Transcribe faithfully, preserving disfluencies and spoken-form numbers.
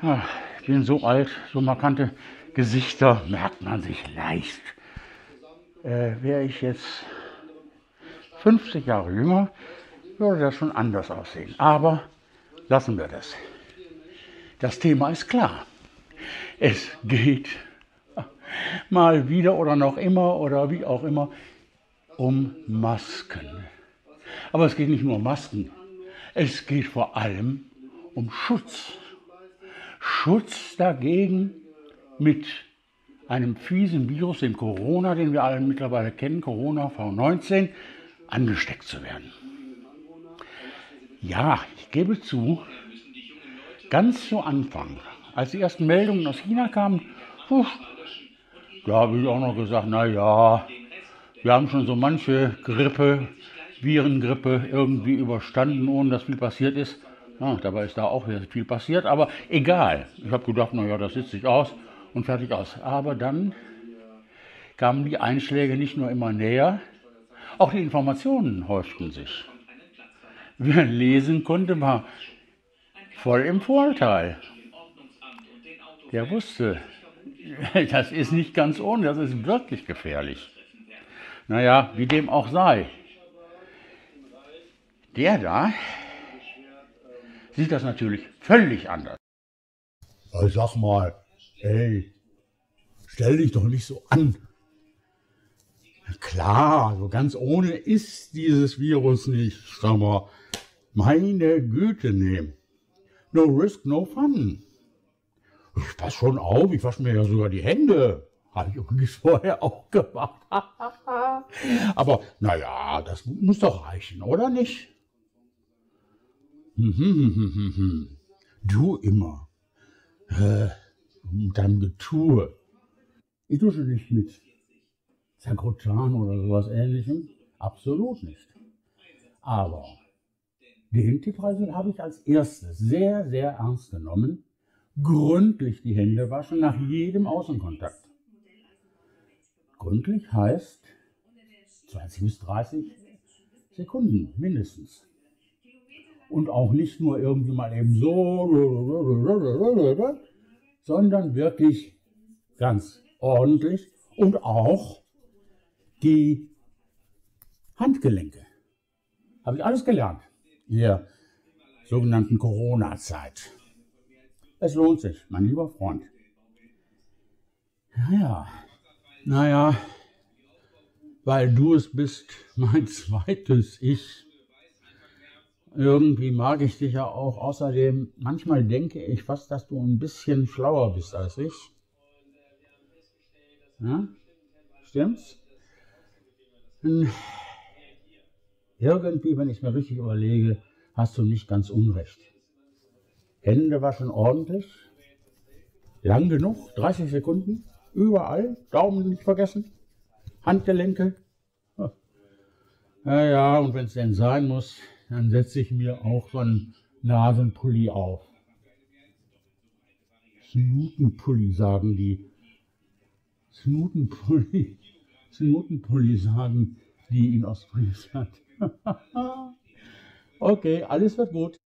Ja, ich bin so alt, so markante Gesichter merkt man sich leicht. Äh, Wäre ich jetzt fünfzig Jahre jünger, würde das schon anders aussehen. Aber lassen wir das. Das Thema ist klar. Es geht mal wieder oder noch immer oder wie auch immer um Masken. Aber es geht nicht nur um Masken. Es geht vor allem um Schutz. Schutz dagegen, mit einem fiesen Virus, dem Corona, den wir alle mittlerweile kennen, Corona V neunzehn, angesteckt zu werden. Ja, ich gebe zu, ganz zu Anfang, als die ersten Meldungen aus China kamen, puh, da habe ich auch noch gesagt, na ja, wir haben schon so manche Grippe, Virengrippe irgendwie überstanden, ohne dass viel passiert ist. Ja, dabei ist da auch viel passiert, aber egal. Ich habe gedacht, naja, das sitzt sich aus und fertig aus. Aber dann kamen die Einschläge nicht nur immer näher, auch die Informationen häuften sich. Wer lesen konnte, war voll im Vorteil. Der wusste, das ist nicht ganz ohne, das ist wirklich gefährlich. Naja, wie dem auch sei. Der da sieht das natürlich völlig anders. Also sag mal, ey, stell dich doch nicht so an. Klar, so ganz ohne ist dieses Virus nicht. Sag mal, meine Güte, nee. No risk, no fun. Ich pass schon auf, ich wasche mir ja sogar die Hände. Habe ich übrigens vorher auch gemacht. Aber naja, das muss doch reichen, oder nicht? Du immer. Äh, mit deinem Getue. Ich dusche nicht mit Sakrotan oder sowas Ähnlichem. Absolut nicht. Aber den Tipp habe ich als erstes sehr, sehr ernst genommen. Gründlich die Hände waschen nach jedem Außenkontakt. Gründlich heißt zwanzig bis dreißig Sekunden mindestens. Und auch nicht nur irgendwie mal eben so, sondern wirklich ganz ordentlich und auch die Handgelenke. Habe ich alles gelernt in der sogenannten Corona-Zeit. Es lohnt sich, mein lieber Freund. Naja, naja, weil du es bist, mein zweites Ich. Irgendwie mag ich dich ja auch. Außerdem, manchmal denke ich fast, dass du ein bisschen schlauer bist als ich. Ja? Stimmt's? Hm. Irgendwie, wenn ich mir richtig überlege, hast du nicht ganz unrecht. Hände waschen ordentlich. Lang genug, dreißig Sekunden. Überall. Daumen nicht vergessen. Handgelenke. Ja, ja, und wenn es denn sein muss, dann setze ich mir auch so einen Nasenpulli auf. Snutenpulli sagen die. Snutenpulli. Snutenpulli sagen die in Ostfriesland. Okay, alles wird gut.